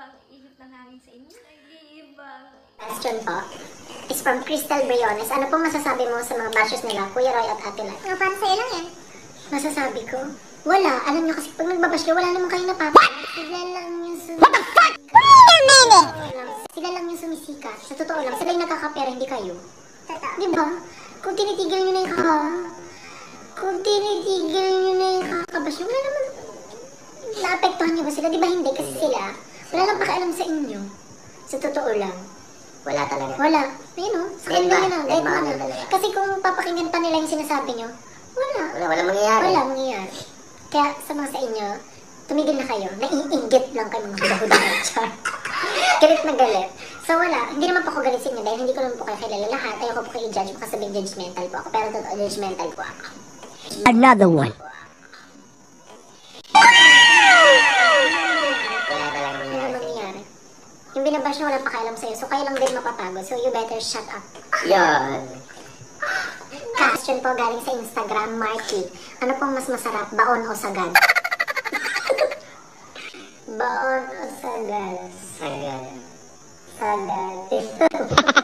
ang ihip ng hangin sa inyo. Nag-iibang. Question po is from Crystal Briones. Ano pong masasabi mo sa mga bashes nila, Kuya Roy at Ate Lite? Nga, para sa'yo lang yan. Masasabi ko? Wala. Alam nyo kasi pag nagbabash kayo, wala naman kayo napapag. Sila lang yung sumisika. What the fuck? Wait a minute! Sila lang yung sumisika. Sa totoo lang, sila yung nakakapera, hindi kayo. Totoo. Diba? Kung tinitigil nyo na yung kung tinitigil nyo na yung kakabash nyo, wala naman. Naapektuhan nyo ba sila? Diba hindi? Kasi sila, wala lang pakialam sa inyo. Sa totoo lang. Wala talaga. Wala. Ayun o. Sa kanila yun ang dead man. Kasi kung papakinggan pa nila yung sinasabi nyo, Wala mangyayari. wala mangyayari. Kaya sa mga sa inyo, tumigil na kayo. Naiinggit lang kayo mga huda-huda. Galit na galit. So wala, hindi naman po ako galit sa inyo dahil hindi ko naman po kayo kilala lahat. Ayoko po kayo i-judge kasi sabing judgmental po ako. Pero totoo, judgmental po ako. Another one. Wala talaga Ano mangyayari? Yung binabash na walang pakialam sa'yo, so kayo lang din mapapagod. So you better shut up. Yan. Question po galing sa Instagram, Marky. Ano pong mas masarap, baon o sagad? Baon o sagad? Sagad. Sagad.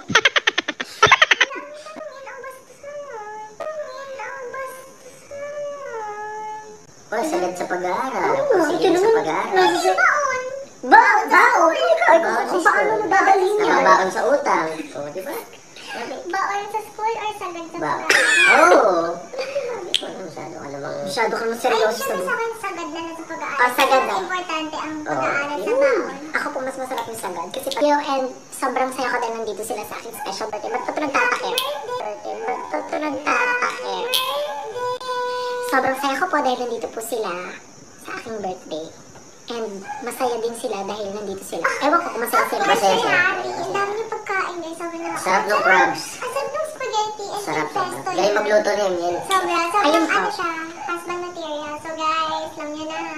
Oh, sagad sa pag-aaral. Oo, Sige ito sa naman. pag-aaral. Baon! Baon! Baon! Kung paano mo dadalhin yun? Nakabaon sa utang. O, di ba? Baon sa school or sagad sa Ba? pag-aaral? Oo. Masyado ka namang... Masyado ka naman Ay, seryoso syempre sa sa akin, sagad na sa pag-aaral. Ah, sagad na. Mas importante ang Oh, pag-aaral sa yun. baon. Ako po mas masarap yung sagad. Kasi yo, and sobrang saya ko dahil nandito sila sa aking special birthday. Ba't ito nagtatakip? Ba't ito nagtatakip? Sobrang saya ko po dahil nandito po sila sa aking birthday. And masaya din sila dahil nandito sila. Ewan ko kung masaya sila. Masaya sila. Ang dami niyo pagkain guys. Sobrang na. Sarap ng crabs. Ang sarap ng spaghetti and Sarap pesto. na. Galing magluto rin yan. Sobrang Ayun ano po. siya. Husband material. So guys, lang nyo na.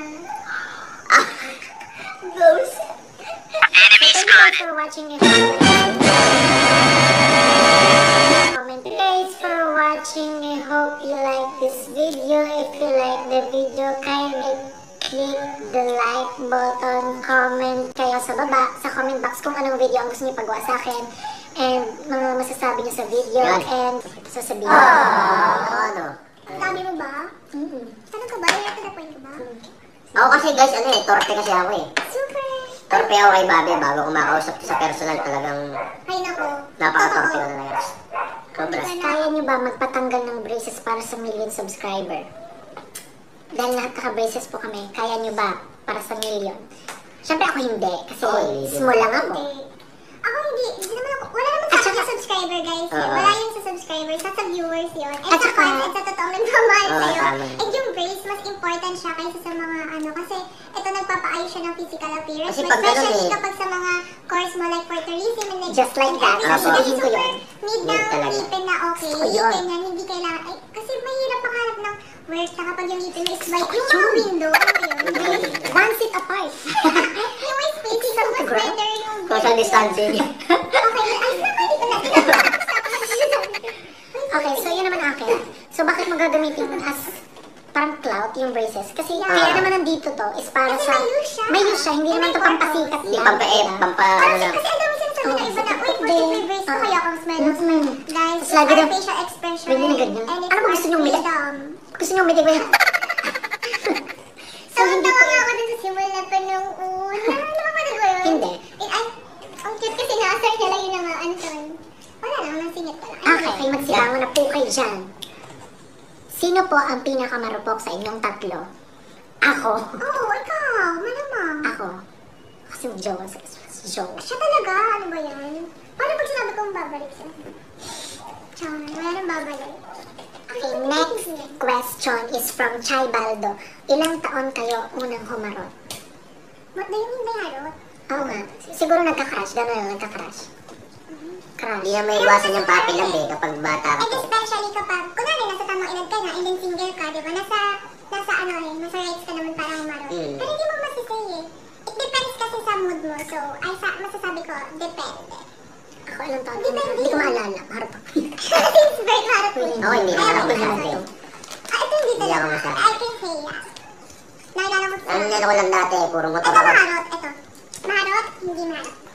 Ghost. Thank you guys for watching it. Comment. Thanks for watching. I hope you like this video. If you like the video, kindly click the like button, comment kayo sa baba, sa comment box kung anong video ang gusto niyo pagawa sa akin and mga masasabi niyo sa video Yan. and sasabihin. Ano? Ang dami mo ba? Tanong ka ba? Direct to the point ka ba? Ako kasi guys, torpe kasi ako eh. Super. Torpe ako kay Babe bago kumakausap sa personal talagang Ay nako. napaka-torpe ko talaga. Sobra. Kaya niyo ba magpatanggal ng braces para sa million subscriber? Dahil lahat naka-braces po kami, kaya niyo ba para sa million? Siyempre ako hindi, kasi small lang ako. Hindi. Ako hindi. Hindi naman ako. Wala naman sa akin subscriber guys. Wala yung sa subscribers. Sa viewers yun. And At sa saka- fans and sa totoong nagmamahal sa'yo. tama. And yung brace, mas important siya kaysa sa mga ano. Kasi ito nagpapaayos siya ng physical appearance. Kasi Mas pag ganun especially eh. kapag sa mga course mo like for tourism and Just like that. Sasabihin Sasabihin ko yun. Need Need ng talaga. ngipin na okay. Gusto ko yun. Ngipin yan. Hindi kailangan. Ay, kasi mahirap makahanap ng work na kapag yung ngipin mo is white. Yung mga window. Ano yun? One seat apart. Yung may space. So mas better yung Social distancing. Okay, ay naman dito na. Okay, so yun naman akin. So bakit mo gagamitin as parang clout yung braces? Kasi kaya naman nandito to is para Kasi sa... may use siya. May use siya, hindi naman to pampasikat Hindi lang. ano lang. Kasi ang dami sinasabi na iba na, uy, pwede may brace ko kaya akong smell. Guys, Tapos lagi our daw- facial expression. Pwede na ganyan. And it's Ano ba gusto niyong umiyak? freedom. Gusto niyo umitig ba yun? So, hindi ko nga ako dun sa simula pa nung una. Napapanood ko yun? Hindi. Ay, ang cute kasi naasar niya lang yun ang Anton. Wala lang, nasingit ko lang. Okay, magsibangon na po kayo dyan. Sino po ang pinakamarupok sa inyong tatlo? Ako. Oo, ikaw. Malamang. Ako. Kasi jowa sa jowa. Siya talaga? Ano ba yan? Paano pag sinabi kong babalik siya? Tsaka, wala nang babalik. Okay, next question is from Chai Baldo. Ilang taon kayo unang humarot? What do you mean by harot? Oo nga. Siguro nagka-crush. Gano'n lang, nagka-crush. Crush. Hindi na may iwasan yung papi lang eh kapag bata ka And pa. especially kapag, kunwari nasa tamang edad ka na, and then single ka, di ba? Nasa ano eh, nasa rights ka naman para humarot. Pero hindi mo masisay eh. It depends kasi sa mood mo. So, masasabi ko, depende. Ako ilang taon? Hindi ko maalala. Harap ako. Since birth, harot mo. Ako hindi naman ako masyado. Ito hindi Hindi ako talaga. masyado. I can say yes. Naalala ko sa... Ano ko lang dati, puro motor Ito ako. maharot, ito. Maharot, hindi maharap.